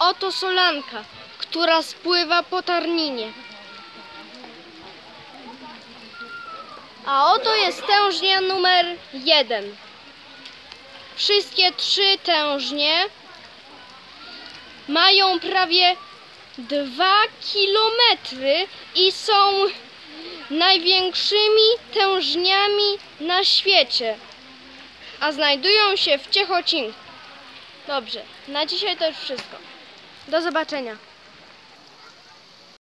oto solanka, która spływa po Tarninie. A oto jest tężnia numer 1. Wszystkie 3 tężnie mają prawie 2 kilometry i są największymi tężniami na świecie, a znajdują się w Ciechocinku. Dobrze, na dzisiaj to już wszystko. Do zobaczenia.